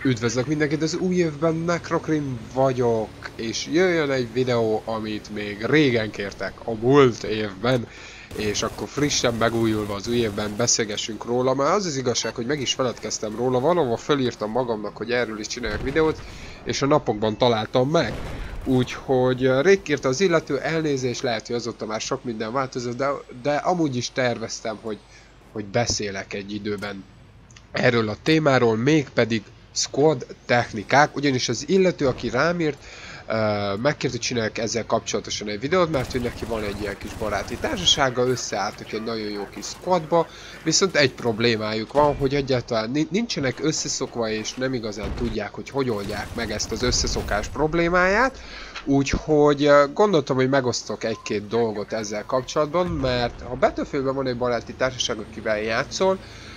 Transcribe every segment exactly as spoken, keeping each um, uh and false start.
Üdvözlök mindenkit, az új évben Necrokrim vagyok, és jöjjön egy videó, amit még régen kértek, a múlt évben, és akkor frissen megújulva az új évben beszélgessünk róla. Már az az igazság, hogy meg is feledkeztem róla, valahol felírtam magamnak, hogy erről is csináljak videót, és a napokban találtam meg. Úgyhogy rég kérte az illető, elnézés, lehet, hogy azóta már sok minden változott, de, de amúgy is terveztem, hogy, hogy beszélek egy időben erről a témáról, mégpedig squad technikák, ugyanis az illető, aki rám írt, uh, megkért, hogy csinálják ezzel kapcsolatosan egy videót, mert hogy neki van egy ilyen kis baráti társasága, összeálltak egy nagyon jó kis squadba, viszont egy problémájuk van, hogy egyáltalán nincsenek összeszokva, és nem igazán tudják, hogy hogy oldják meg ezt az összeszokás problémáját, úgyhogy uh, gondoltam, hogy megosztok egy-két dolgot ezzel kapcsolatban, mert ha Battlefieldben van egy baráti társaság, akivel játszol,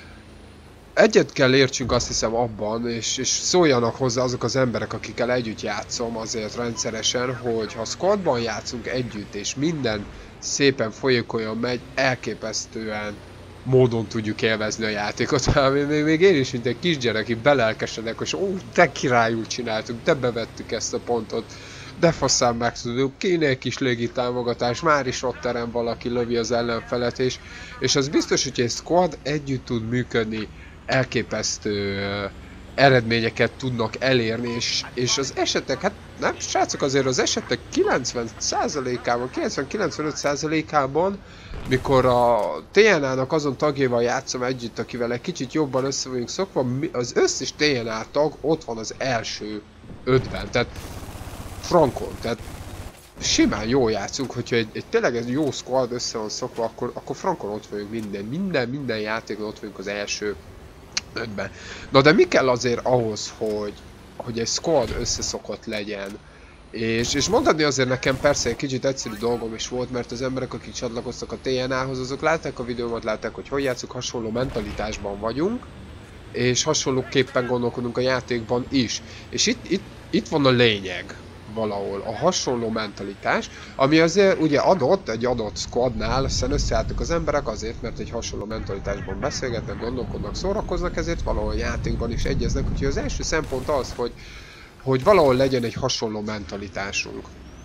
egyet kell értsünk, azt hiszem, abban, és, és szóljanak hozzá azok az emberek, akikkel együtt játszom azért rendszeresen, hogy ha squadban játszunk együtt, és minden szépen folyékonyan megy, elképesztően módon tudjuk élvezni a játékot. Még, még én is, mint egy kisgyerek, így belelkesedek, és ó, de királyul csináltuk, de bevettük ezt a pontot. De faszán meg tudjuk, kéne egy kis légitámogatás, már is ott terem valaki, lövi az ellenfelet, és, és az biztos, hogy egy squad együtt tud működni, elképesztő uh, eredményeket tudnak elérni, és, és az esetek, hát nem srácok, azért az esetek kilencven százalékában, kilencven-kilencvenöt százalékában, mikor a té en á-nak azon tagjával játszom együtt, akivel egy kicsit jobban össze vagyunk szokva, az összes té en á tag ott van az első ötben, tehát frankon, tehát simán jól játszunk, hogyha egy, egy tényleg egy jó squad össze van szokva, akkor, akkor frankon ott vagyunk minden, minden, minden játékon ott vagyunk az első ötben. Na de mi kell azért ahhoz, hogy, hogy egy squad összeszokott legyen? És, és mondani azért nekem persze egy kicsit egyszerű dolgom is volt, mert az emberek, akik csatlakoztak a té en á-hoz, azok látták a videómat, látták, hogy hogy játszunk, hasonló mentalitásban vagyunk, és hasonlóképpen gondolkodunk a játékban is. És itt, itt, itt van a lényeg valahol, a hasonló mentalitás, ami azért ugye adott, egy adott squadnál, aztán összeálltak az emberek azért, mert egy hasonló mentalitásban beszélgetnek, gondolkodnak, szórakoznak, ezért valahol játékban is egyeznek, úgyhogy az első szempont az, hogy, hogy valahol legyen egy hasonló mentalitásunk.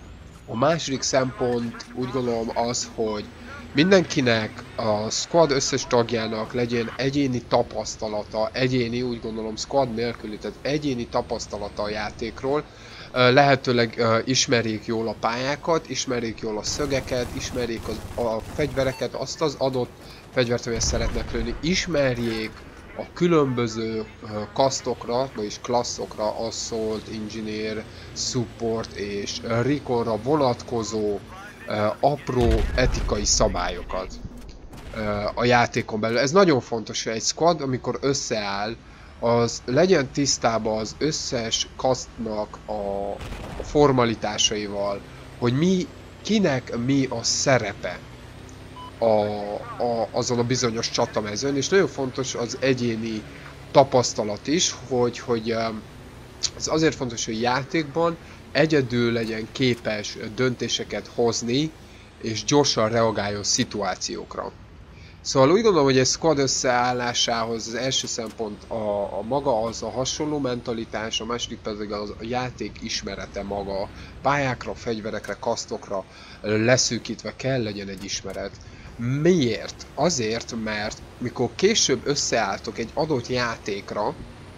A második szempont úgy gondolom az, hogy mindenkinek, a squad összes tagjának legyen egyéni tapasztalata, egyéni, úgy gondolom squad nélküli, tehát egyéni tapasztalata a játékról, lehetőleg uh, ismerjék jól a pályákat, ismerjék jól a szögeket, ismerjék az, a fegyvereket, azt az adott fegyvert, amelyet szeretnek lőni, ismerjék a különböző uh, kasztokra, vagyis klasszokra, Assault, Engineer, Support és uh, Reconra vonatkozó uh, apró etikai szabályokat uh, a játékon belül. Ez nagyon fontos, hogy egy squad, amikor összeáll, az legyen tisztában az összes kasztnak a, a formalitásaival, hogy mi, kinek mi a szerepe a, a, azon a bizonyos csatamezőn, és nagyon fontos az egyéni tapasztalat is, hogy, hogy ez azért fontos, hogy játékban egyedül legyen képes döntéseket hozni, és gyorsan reagáljon szituációkra. Szóval úgy gondolom, hogy egy squad összeállásához az első szempont a, a maga az a hasonló mentalitás, a második pedig az a játék ismerete maga. Pályákra, fegyverekre, kasztokra leszűkítve kell legyen egy ismeret. Miért? Azért, mert mikor később összeálltok egy adott játékra,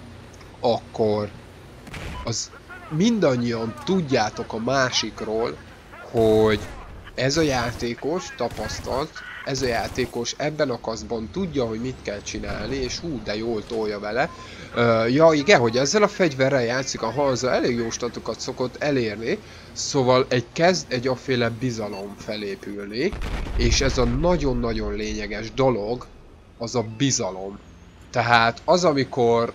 akkor az mindannyian tudjátok a másikról, hogy ez a játékos tapasztalt, ez a játékos ebben a kasztban tudja, hogy mit kell csinálni, és hú, de jól tolja vele. Uh, ja igen, hogy ezzel a fegyverrel játszik, a Hanza elég jó statokat szokott elérni, szóval egy kezd egy aféle bizalom felépülni, és ez a nagyon-nagyon lényeges dolog, az a bizalom. Tehát az, amikor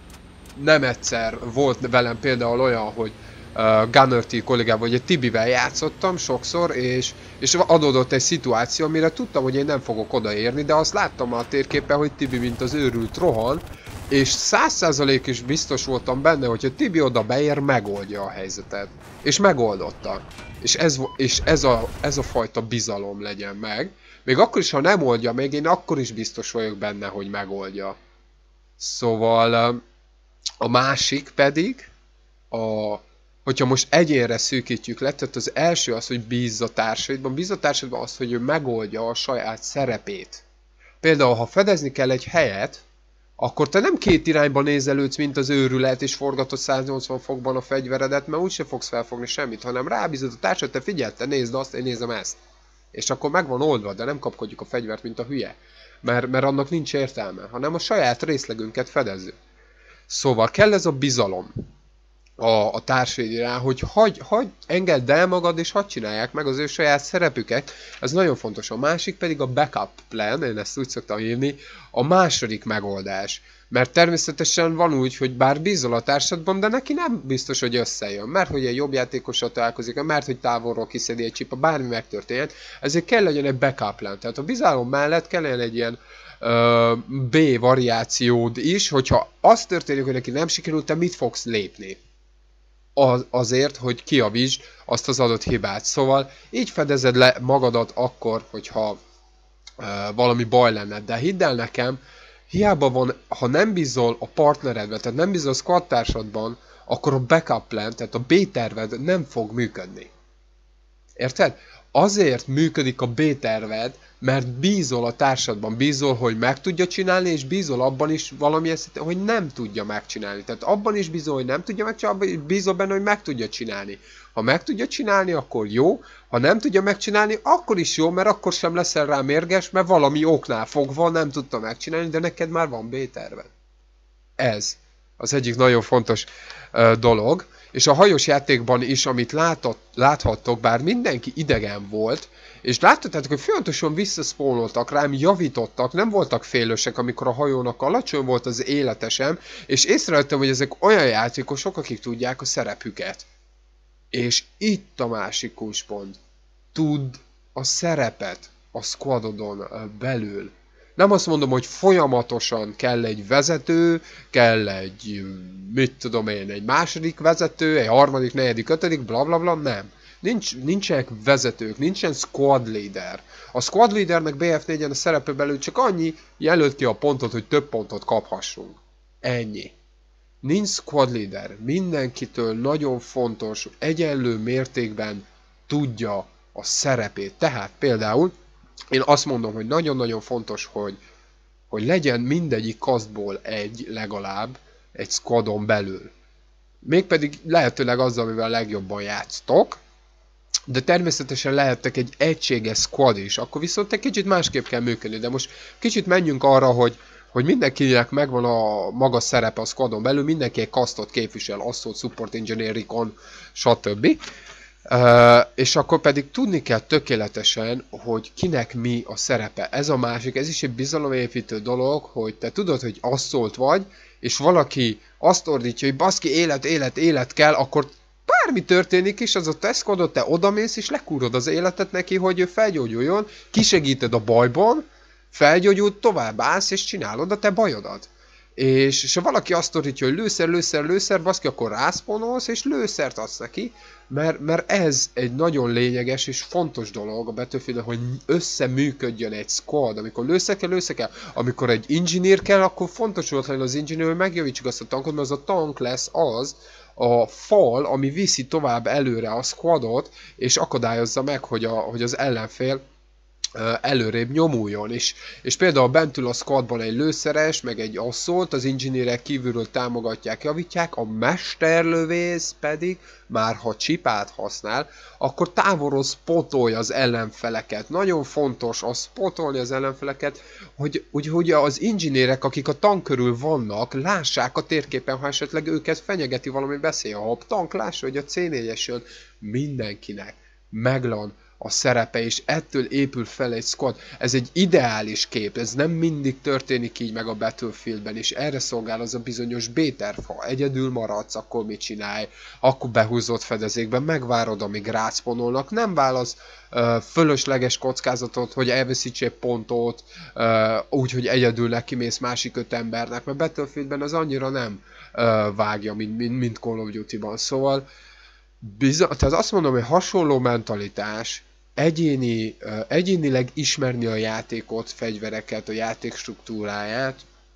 nem egyszer volt velem például olyan, hogy Uh, Gunner T kollégával, vagy egy Tibivel játszottam sokszor, és, és adódott egy szituáció, amire tudtam, hogy én nem fogok odaérni, de azt láttam a térképen, hogy Tibi mint az őrült rohan, és száz százalék is biztos voltam benne, hogyha Tibi oda beér, megoldja a helyzetet. És megoldotta. És ez, és ez, a, ez a fajta bizalom legyen meg. Még akkor is, ha nem oldja meg, én akkor is biztos vagyok benne, hogy megoldja. Szóval... Uh, A másik pedig, a, hogyha most egyénre szűkítjük le, tehát az első az, hogy bízz a társaidban, bízz a társaidban az, hogy ő megoldja a saját szerepét. Például, ha fedezni kell egy helyet, akkor te nem két irányba nézelődsz, mint az őrület, és forgatod száznyolcvan fokban a fegyveredet, mert úgyse fogsz felfogni semmit, hanem rábízod a társad, te figyelj, te nézd azt, én nézem ezt. És akkor meg van oldva, de nem kapkodjuk a fegyvert, mint a hülye. Mert, mert annak nincs értelme, hanem a saját részlegünket fedezzük. Szóval kell ez a bizalom a, a társaidra, hogy hagy, hagy, engedd el magad, és hadd csinálják meg az ő saját szerepüket. Ez nagyon fontos. A másik pedig a backup plan, én ezt úgy szoktam hívni, a második megoldás. Mert természetesen van úgy, hogy bár bízol a társadban, de neki nem biztos, hogy összejön. Mert hogy egy jobb játékossal találkozik, mert hogy távolról kiszedi egy csipa, bármi megtörténhet. Ezért kell legyen egy backup plan. Tehát a bizalom mellett kell legyen egy ilyen uh, B variációd is, hogyha az történik, hogy neki nem sikerült, te mit fogsz lépni? Az, azért, hogy kiavítsd azt az adott hibát. Szóval így fedezed le magadat akkor, hogyha uh, valami baj lenne. De hidd el nekem, hiába van, ha nem bízol a partneredben, tehát nem bízol a squad társadban, akkor a backup plan, tehát a B-terved nem fog működni. Érted? Azért működik a B-terved, mert bízol a társadban, bízol, hogy meg tudja csinálni, és bízol abban is valamilyen szinten, hogy nem tudja megcsinálni. Tehát abban is bízol, hogy nem tudja megcsinálni, bízol benne, hogy meg tudja csinálni. Ha meg tudja csinálni, akkor jó, ha nem tudja megcsinálni, akkor is jó, mert akkor sem leszel rá mérges, mert valami oknál fogva nem tudta megcsinálni, de neked már van B-terved. Ez az egyik nagyon fontos uh, dolog. És a hajós játékban is, amit látott, láthattok, bár mindenki idegen volt, és láthatjátok, hogy folyamatosan visszaszpónoltak rám, javítottak, nem voltak félősek, amikor a hajónak alacsony volt az életesem, és észrevettem, hogy ezek olyan játékosok, akik tudják a szerepüket. És itt a másik kulcspont. Tudd a szerepet a squadodon belül. Nem azt mondom, hogy folyamatosan kell egy vezető, kell egy, mit tudom én, egy második vezető, egy harmadik, negyedik, ötödik, blablabla, bla, bla, nem. Nincs, nincsenek vezetők, nincsen squad leader. A squad leadernek bé ef négyen a szerepe belül csak annyi, jelölt ki a pontot, hogy több pontot kaphassunk. Ennyi. Nincs squad leader. Mindenkitől nagyon fontos, egyenlő mértékben tudja a szerepét. Tehát például én azt mondom, hogy nagyon-nagyon fontos, hogy, hogy legyen mindegyik kasztból egy legalább, egy squadon belül. Mégpedig lehetőleg azzal, amivel legjobban játsztok, de természetesen lehettek egy egységes squad is, akkor viszont egy kicsit másképp kell működni. De most kicsit menjünk arra, hogy, hogy mindenkinek megvan a maga szerepe a squadon belül, mindenki egy kasztot képvisel, assault, support, engineer, recon, stb. Uh, és akkor pedig tudni kell tökéletesen, hogy kinek mi a szerepe. Ez a másik, ez is egy bizalomépítő dolog, hogy te tudod, hogy asszolt vagy, és valaki azt ordítja, hogy baszki, élet, élet, élet kell, akkor bármi történik is, az a te squadod, te odamész, és lekúrod az életet neki, hogy ő felgyógyuljon, kisegíted a bajban, felgyógyult, tovább állsz, és csinálod a te bajodat. És, és ha valaki azt ordítja, hogy lőszer, lőszer, lőszer, baszki, akkor rászponolsz, és lőszert adsz neki, mert, mert ez egy nagyon lényeges és fontos dolog a Battlefieldben, hogy összeműködjön egy squad. Amikor lőszer kell, lőszer kell. Amikor egy engineer kell, akkor fontos volt lenni az engineer, hogy megjavítsuk azt a tankot, mert az a tank lesz az a fal, ami viszi tovább előre a squadot, és akadályozza meg, hogy, a, hogy az ellenfél előrébb nyomuljon. És, és például bent ül a squadban egy lőszeres, meg egy asszolt, az inginérek kívülről támogatják, javítják, a mesterlövész pedig, már ha csipát használ, akkor távolról spotolja az ellenfeleket. Nagyon fontos az spotolni az ellenfeleket, hogy, hogy, hogy az inginérek, akik a tank körül vannak, lássák a térképen, ha esetleg őket fenyegeti valami beszél. Ha a tank lássa, hogy a cé négyes jön, mindenkinek meglan a szerepe, és ettől épül fel egy squad. Ez egy ideális kép, ez nem mindig történik így meg a Battlefieldben, és erre szolgál az a bizonyos B-terv. Ha egyedül maradsz, akkor mit csinálj? Akkor behúzott fedezékben, megvárod, amíg rászponolnak, nem válasz uh, fölösleges kockázatot, hogy elveszíts egy pontot, uh, úgy, hogy egyedül nekimész másik öt embernek, mert Battlefieldben az annyira nem uh, vágja, mint, mint, mint Call of Duty-ban. Szóval bizony, tehát azt mondom, hogy hasonló mentalitás, egyéni, uh, egyénileg ismerni a játékot, fegyvereket, a játék struktúráját,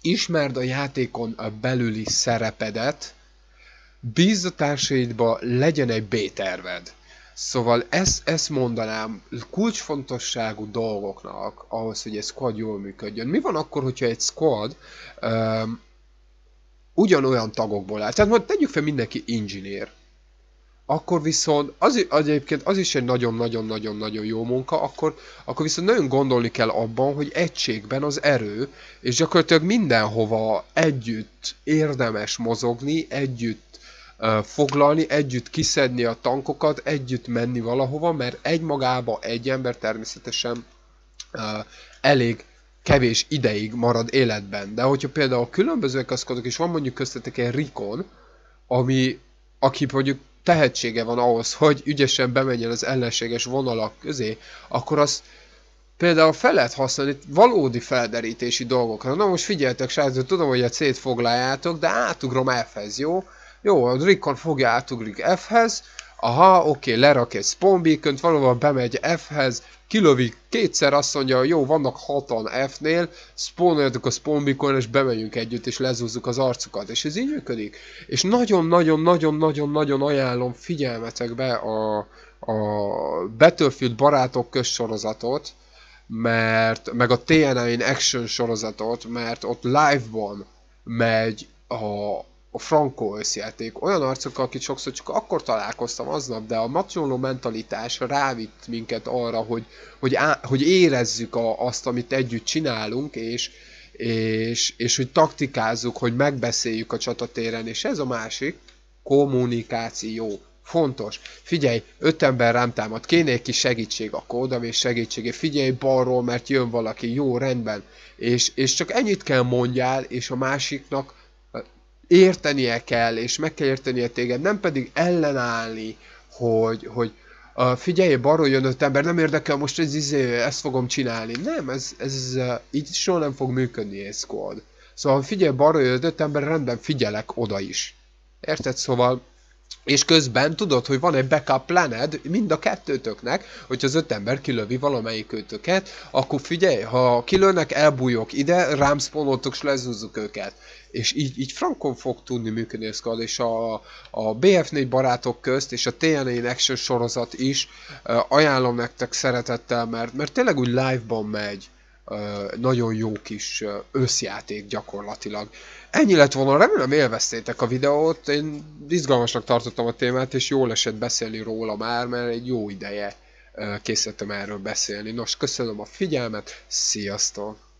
ismerd a játékon belüli szerepedet, bízz a társaidba, legyen egy B-terved. Szóval ezt, ezt mondanám kulcsfontosságú dolgoknak ahhoz, hogy egy squad jól működjön. Mi van akkor, hogyha egy squad um, ugyanolyan tagokból áll? Tehát majd tegyük fel mindenki engineer. Akkor viszont, az, az egyébként az is egy nagyon-nagyon-nagyon-nagyon jó munka, akkor, akkor viszont nagyon gondolni kell abban, hogy egységben az erő, és gyakorlatilag mindenhova együtt érdemes mozogni, együtt uh, foglalni, együtt kiszedni a tankokat, együtt menni valahova, mert egymagába egy ember természetesen uh, elég kevés ideig marad életben. De hogyha például különbözőek azkodok, és van mondjuk köztetek egy Rikon, ami, aki mondjuk tehetsége van ahhoz, hogy ügyesen bemenjen az ellenséges vonalak közé, akkor azt például fel lehet használni valódi felderítési dolgokra. Na most figyeljetek, srácok, tudom, hogy egy C-t foglaljátok, de átugrom F-hez, jó? Jó, a Rickon fogja átugrik F-hez, aha, oké, lerak egy spawn beacon-t, valóban bemegy F-hez, kilövi kétszer, azt mondja, jó, vannak hatan F-nél, spawnoljatok a spawn beacon, és bemegyünk együtt, és lezúzzuk az arcukat, és ez így működik. És nagyon-nagyon-nagyon-nagyon-nagyon ajánlom figyelmetekbe a, a Battlefield barátok közsorozatot, mert, meg a té en nine Action sorozatot, mert ott live-ban megy a a Franco összjáték, olyan arcokkal, akik sokszor csak akkor találkoztam aznap, de a hasonló mentalitás rávitt minket arra, hogy, hogy, á, hogy érezzük a, azt, amit együtt csinálunk, és, és, és hogy taktikázzuk, hogy megbeszéljük a csatatéren, és ez a másik, kommunikáció. Fontos. Figyelj, öt ember rám támad, kéne egy kis segítség, akkor oda és segítségé. Figyelj balról, mert jön valaki, jó, rendben. És, és csak ennyit kell mondjál, és a másiknak értenie kell, és meg kell értenie téged, nem pedig ellenállni, hogy, hogy uh, figyelj, balról jön öt ember, nem érdekel, most ez, izé, ezt fogom csinálni. Nem, ez, ez uh, így soha nem fog működni egy squad. Szóval figyelj, balról jön öt ember, rendben figyelek oda is. Érted? Szóval, és közben tudod, hogy van egy backup planed mind a kettőtöknek, hogyha az öt ember kilövi valamelyik őtöket, akkor figyelj, ha kilőnek, elbújok ide, rám spawnoltok, és lezúzzuk őket. És így, így frankon fog tudni működni a squad, és a, a bé ef négy barátok közt, és a té en nine Action sorozat is uh, ajánlom nektek szeretettel, mert, mert tényleg úgy live-ban megy, uh, nagyon jó kis uh, összjáték gyakorlatilag. Ennyi lett volna, remélem élveztétek a videót, én izgalmasnak tartottam a témát, és jól esett beszélni róla már, mert egy jó ideje uh, készítettem erről beszélni. Nos, köszönöm a figyelmet, sziasztok!